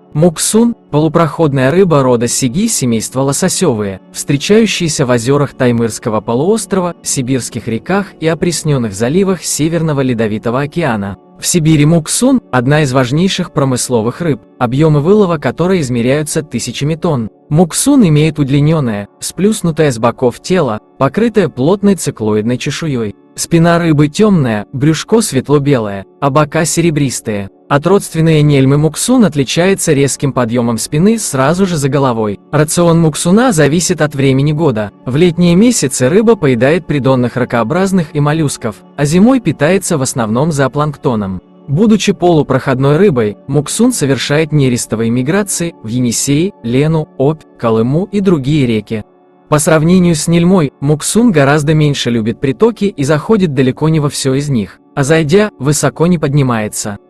Муксун – полупроходная рыба рода сиги семейства лососевые, встречающаяся в озерах Таймырского полуострова, сибирских реках и опресненных заливах Северного Ледовитого океана. В Сибири муксун – одна из важнейших промысловых рыб, объемы вылова которой измеряются тысячами тонн. Муксун имеет удлиненное, сплюснутое с боков тело, покрытое плотной циклоидной чешуей. Спина рыбы темная, брюшко светло-белое, а бока серебристые. Отродственные нельмы муксун отличается резким подъемом спины сразу же за головой. Рацион муксуна зависит от времени года. В летние месяцы рыба поедает придонных ракообразных и моллюсков, а зимой питается в основном зоопланктоном. Будучи полупроходной рыбой, муксун совершает нерестовые миграции в Енисей, Лену, Обь, Колыму и другие реки. По сравнению с нельмой, муксун гораздо меньше любит притоки и заходит далеко не во все из них, а зайдя, высоко не поднимается.